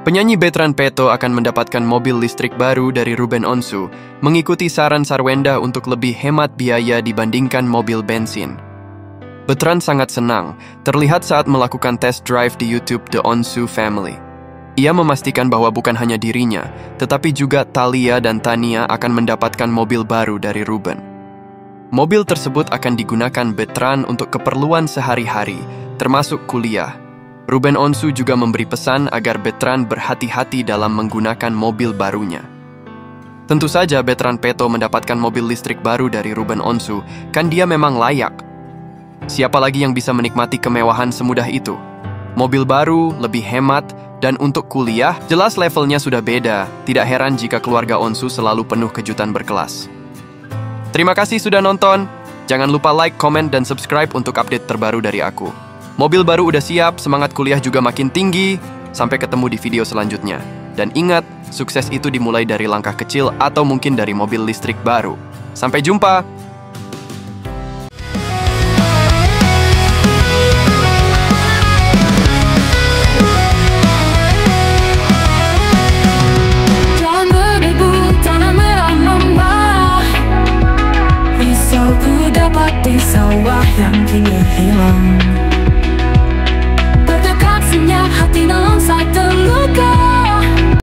Penyanyi Bertrand Peto akan mendapatkan mobil listrik baru dari Ruben Onsu, mengikuti saran Sarwenda untuk lebih hemat biaya dibandingkan mobil bensin. Bertrand sangat senang, terlihat saat melakukan test drive di YouTube The Onsu Family. Ia memastikan bahwa bukan hanya dirinya, tetapi juga Thalia dan Tania akan mendapatkan mobil baru dari Ruben. Mobil tersebut akan digunakan Bertrand untuk keperluan sehari-hari, termasuk kuliah. Ruben Onsu juga memberi pesan agar Bertrand berhati-hati dalam menggunakan mobil barunya. Tentu saja Bertrand Peto mendapatkan mobil listrik baru dari Ruben Onsu, kan dia memang layak. Siapa lagi yang bisa menikmati kemewahan semudah itu? Mobil baru, lebih hemat, dan untuk kuliah, jelas levelnya sudah beda. Tidak heran jika keluarga Onsu selalu penuh kejutan berkelas. Terima kasih sudah nonton. Jangan lupa like, komen, dan subscribe untuk update terbaru dari aku. Mobil baru udah siap, semangat kuliah juga makin tinggi. Sampai ketemu di video selanjutnya. Dan ingat, sukses itu dimulai dari langkah kecil atau mungkin dari mobil listrik baru. Sampai jumpa! Jangan berdebu, tanah merah membara. Risauku dapat di sawah yang kini hilang.